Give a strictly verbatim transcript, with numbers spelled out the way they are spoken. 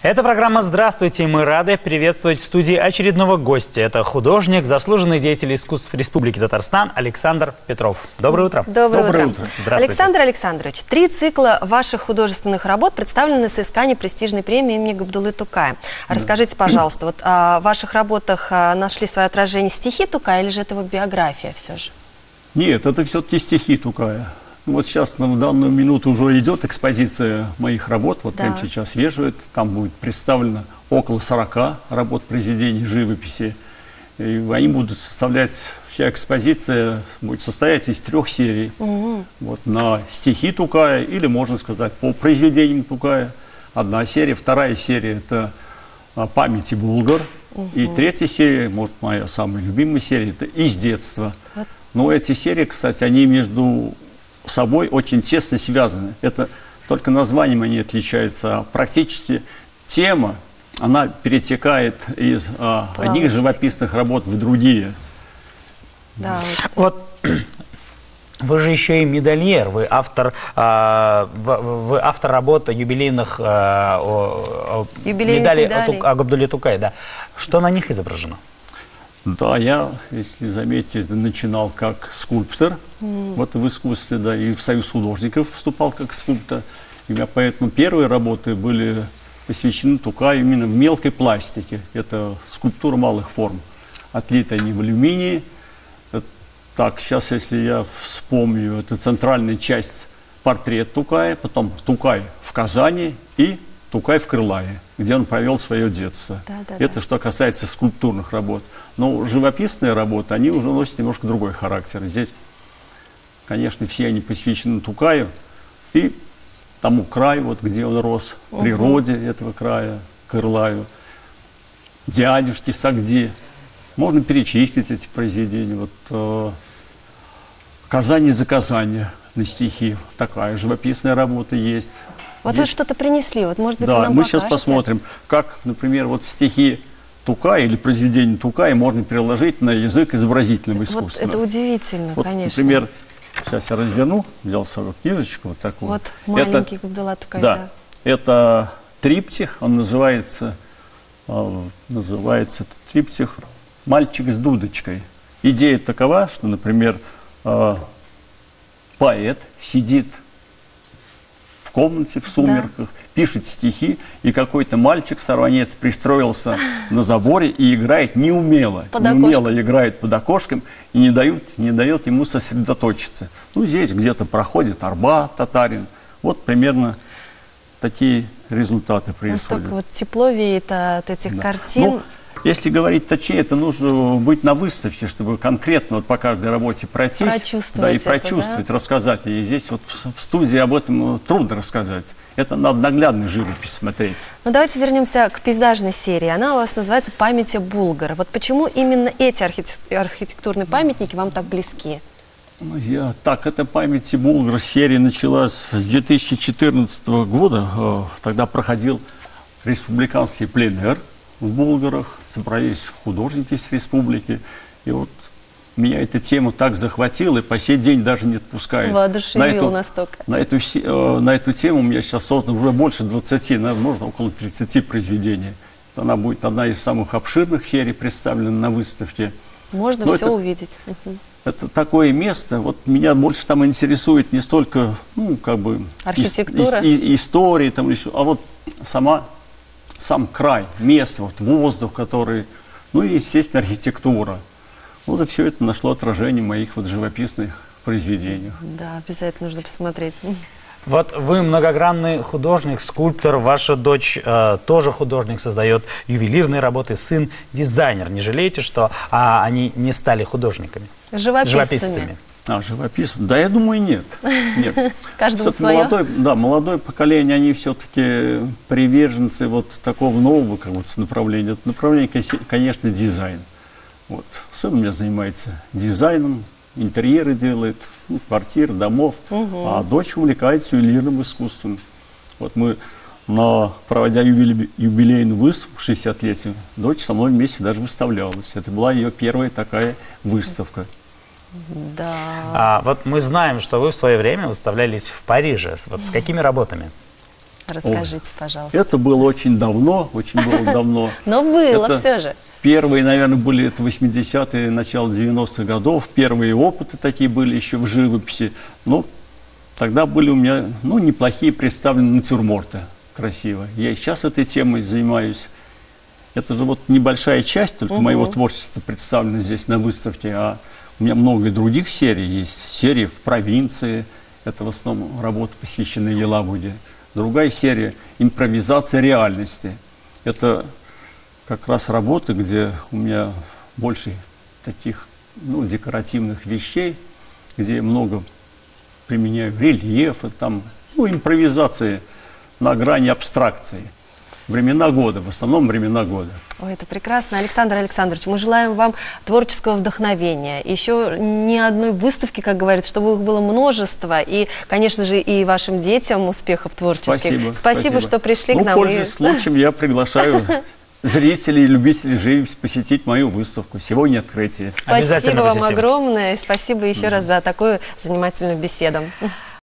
Это программа «Здравствуйте». Мы рады приветствовать в студии очередного гостя. Это художник, заслуженный деятель искусств Республики Татарстан Александр Петров. Доброе утро. Доброе, Доброе утро. утро. Александр Александрович, три цикла ваших художественных работ представлены на соискании престижной премии имени Габдуллы Тукая. Расскажите, пожалуйста, вот а, в ваших работах а, нашли свое отражение стихи Тукая или же это его биография все же? Нет, это все-таки стихи Тукая. Вот сейчас в данную минуту уже идет экспозиция моих работ, вот да. прямо сейчас свежует, там будет представлено около сорока работ произведений живописи, и они будут составлять, вся экспозиция будет состоять из трех серий, угу. вот, на стихи Тукая, или, можно сказать, по произведениям Тукая, одна серия, вторая серия – это «Памяти Булгар», угу. и третья серия, может, моя самая любимая серия – это «Из детства». Вот. Но эти серии, кстати, они между собой очень тесно связаны. Это только названием они отличаются, а практически тема, она перетекает из а, одних живописных работ в другие. Да. Вот вы же еще и медальер, вы автор, а, вы автор работ юбилейных а, о, о, медалей о Габдулле Тукае. Да. Что на них изображено? Да, я, если заметите, начинал как скульптор, mm. вот в искусстве, да, и в Союз художников вступал как скульптор. И я, поэтому первые работы были посвящены Тукаю именно в мелкой пластике. Это скульптура малых форм. Отлиты они в алюминии. Так, сейчас, если я вспомню, это центральная часть портрет Тукая, потом Тукай в Казани и Тукай в Крылае, где он провел свое детство. Да, да, это да. что касается скульптурных работ. Но живописные работы, они уже носят немножко другой характер. Здесь, конечно, все они посвящены Тукаю и тому краю, вот, где он рос, угу. природе этого края, Крылаю, дядюшке Сагди. Можно перечислить эти произведения. Вот, э, «Казань за Казань» на стихи. Такая живописная работа есть. Вот есть. Вы что-то принесли, вот, может быть, да, вы нам мы покажете? Сейчас посмотрим, как, например, вот стихи Тукая или произведения Тукая можно переложить на язык изобразительного искусства. Вот это удивительно, вот, конечно. Например, сейчас я разверну, взял свою книжечку вот такую. Вот маленький Габдулла Тукай, да, да. Это триптих, он называется, называется триптих «Мальчик с дудочкой». Идея такова, что, например, поэт сидит в комнате, в сумерках, да. пишет стихи, и какой-то мальчик-сорванец пристроился на заборе и играет неумело. Неумело играет под окошком и не дает, не дает ему сосредоточиться. Ну, здесь где-то проходит арба, татарин. Вот примерно такие результаты происходят. Настолько вот тепло веет от этих да. картин. Ну, если говорить точнее, это нужно быть на выставке, чтобы конкретно вот по каждой работе пройтись, да, и прочувствовать, это, да? рассказать. И здесь вот в, в студии об этом трудно рассказать. Это надо наглядную живопись смотреть. Ну давайте вернемся к пейзажной серии. Она у вас называется «Памяти Булгара». Вот почему именно эти архитектурные памятники вам так близки? Ну, я, так, это «Памяти Булгара». Серия началась с две тысячи четырнадцатого года. Тогда проходил республиканский пленэр в Булгарах, собрались художники с республики, и вот меня эта тема так захватила, и по сей день даже не отпускает. Воодушевил настолько. На эту, э, на эту тему у меня сейчас создано уже больше двадцати, наверное, можно около тридцати произведений. Она будет одна из самых обширных серий, представлена на выставке. Можно Но все это, увидеть. Угу. Это такое место, вот меня больше там интересует не столько, ну, как бы, архитектура, ис, ис, истории, там, еще, а вот сама сам край, место, вот, воздух, который, ну и, естественно, архитектура. Вот и все это нашло отражение в моих вот живописных произведениях. Да, обязательно нужно посмотреть. Вот вы многогранный художник, скульптор, ваша дочь э, тоже художник, создает ювелирные работы, сын дизайнер. Не жалеете, что а, они не стали художниками? Живописцами. Живописцами. А, живописцем? Да, я думаю, нет. нет. Каждому свое. Молодое, да, молодое поколение, они все-таки приверженцы вот такого нового как бы, направления. Это направление, конечно, дизайн. Вот. Сын у меня занимается дизайном, интерьеры делает, ну, квартир, домов, угу. а дочь увлекается ювелирным искусством. Вот мы, на, проводя юбилей, юбилейную выставку шестидесятилетию, дочь со мной вместе даже выставлялась. Это была ее первая такая выставка. Да. А, вот мы знаем, что вы в свое время выставлялись в Париже. Вот с какими работами? Расскажите, О, пожалуйста. Это было очень давно, очень было давно. Но было все же. Первые, наверное, были это восьмидесятые, начало девяностых годов. Первые опыты такие были еще в живописи. Ну, тогда были у меня, ну, неплохие представлены натюрморты красивые. Я и сейчас этой темой занимаюсь. Это же вот небольшая часть только угу. моего творчества представлена здесь на выставке, а у меня много других серий. Есть серии в провинции, это в основном работа, посвященная Елабуге. Другая серия – импровизация реальности. Это как раз работы, где у меня больше таких, ну, декоративных вещей, где я много применяю рельефы, там, ну, импровизации на грани абстракции. Времена года, в основном времена года. Ой, это прекрасно. Александр Александрович, мы желаем вам творческого вдохновения, еще ни одной выставки, как говорится, чтобы их было множество, и, конечно же, и вашим детям успехов творческих. Спасибо. Спасибо, спасибо. что пришли ну, к нам. Пользуясь и... случаем, я приглашаю зрителей, любителей живописи посетить мою выставку. Сегодня открытие. Спасибо вам огромное. Спасибо еще раз за такую занимательную беседу.